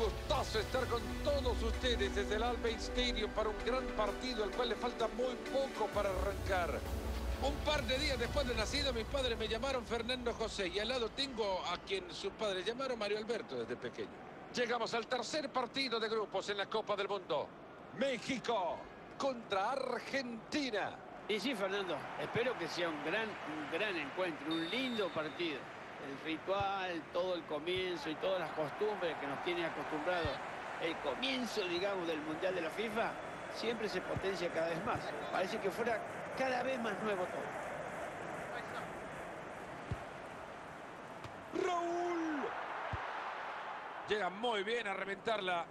gustazo estar con todos ustedes desde el Al Bayt Stadium para un gran partido al cual le falta muy poco para arrancar. Un par de días después de nacido, mis padres me llamaron Fernando José y al lado tengo a quien sus padres llamaron Mario Alberto desde pequeño. Llegamos al tercer partido de grupos en la Copa del Mundo. México contra Argentina. Y sí, Fernando, espero que sea un gran encuentro, un lindo partido. El ritual, todo el comienzo y todas las costumbres que nos tiene acostumbrados. El comienzo, digamos, del Mundial de la FIFA siempre se potencia cada vez más. Parece que fuera cada vez más nuevo todo. Raúl. Llega muy bien a reventarla.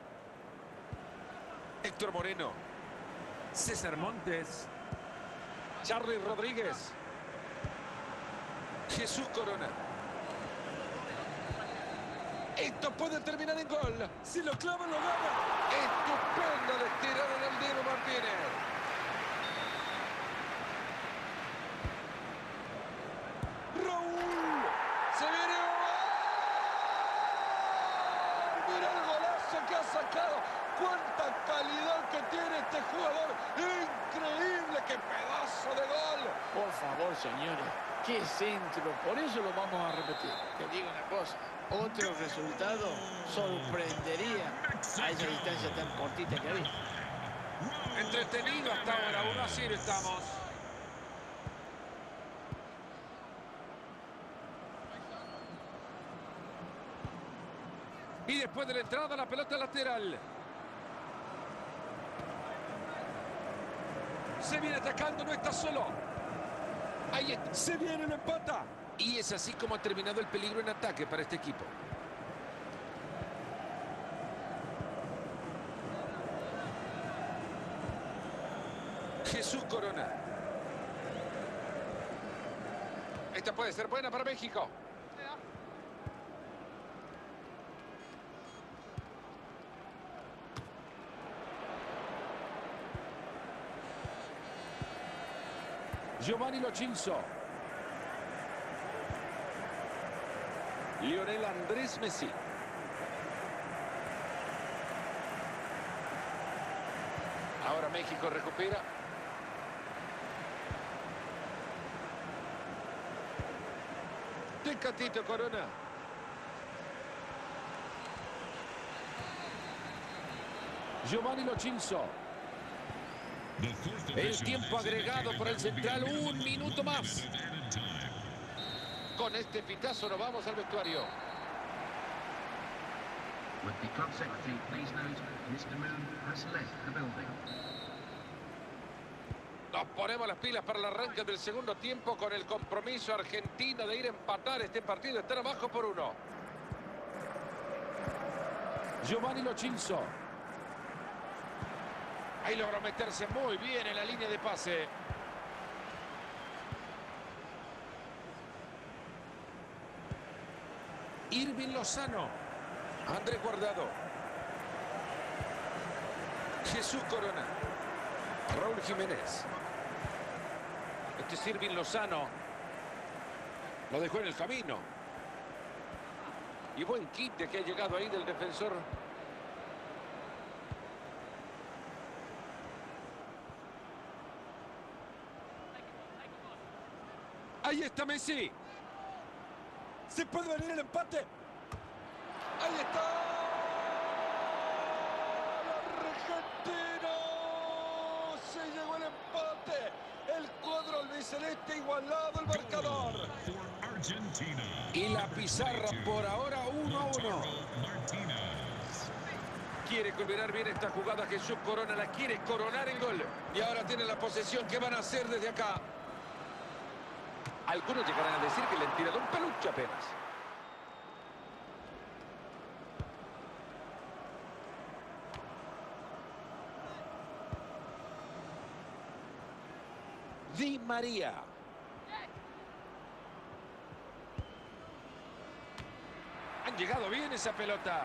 Héctor Moreno. César Montes. Charly Rodríguez. Jesús Corona. Esto puede terminar en gol. Si lo clava, lo gana. Estupendo de estirar a Diego Martínez. Raúl. Se viene. Mira el golazo que ha sacado. Cuánta calidad que tiene este jugador. Increíble. Qué pedazo de gol. Por favor, señores. ¡Qué centro! Por eso lo vamos a repetir. Te digo una cosa. Otro resultado sorprendería a esa distancia tan cortita que había. Entretenido hasta ahora. 1-0 estamos. Y después de la entrada, la pelota lateral. Se viene atacando, no está solo. Ahí está. Se viene, lo empata. Y es así como ha terminado el peligro en ataque para este equipo. Jesús Corona. Esta puede ser buena para México. Giovanni Lo Celso. Lionel Andrés Messi. Ahora México recupera. Tecatito Corona. Giovanni Lo Celso. El tiempo agregado por el central, 1 minuto más. Con este pitazo nos vamos al vestuario. Nos ponemos las pilas para el arranque del segundo tiempo con el compromiso argentino de ir a empatar este partido. Estar abajo por 1. Giovanni Lo Celso. Ahí logró meterse muy bien en la línea de pase. Irving Lozano. Andrés Guardado. Jesús Corona. Raúl Jiménez. Este es Irving Lozano. Lo dejó en el camino. Y buen quite que ha llegado ahí del defensor. Ahí está Messi. Se puede venir el empate. Ahí está. Argentino. Se llegó el empate. El cuadro albiceleste igualado el marcador. Y la pizarra por ahora 1-1. Quiere culminar bien esta jugada. Jesús Corona la quiere coronar en gol. Y ahora tiene la posesión. ¿Qué van a hacer desde acá? Algunos llegarán a decir que le han tirado un peluche apenas. Di María. Han llegado bien esa pelota.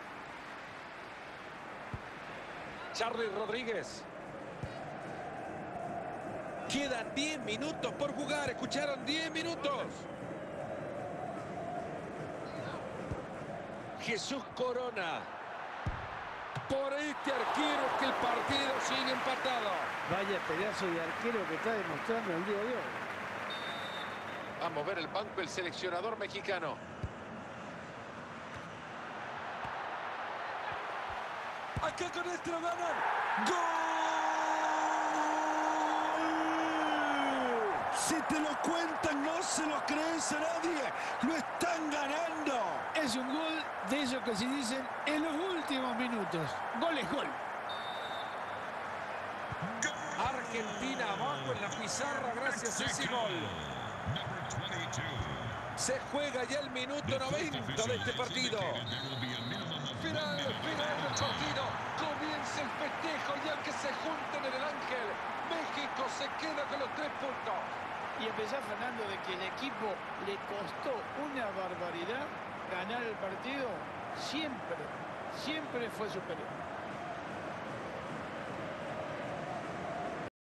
Charly Rodríguez. Quedan 10 minutos por jugar. ¿Escucharon? 10 minutos. Jesús Corona. por este arquero que el partido sigue empatado. Vaya pedazo de arquero que está demostrando el día de hoy. Vamos a ver el banco el seleccionador mexicano. Acá con esto lo ganan. ¡Gol! Si te lo cuentan, no se lo crees a nadie. Lo están ganando. Es un gol de esos que se dicen en los últimos minutos. Gol es gol. Argentina abajo en la pizarra gracias a ese gol. Se juega ya el minuto 90 de este partido. Final del partido. Comienza el festejo y al que se junten en el Ángel. México se queda con los 3 puntos. Y empezar, Fernando, de que el equipo le costó una barbaridad ganar el partido. Siempre fue superior.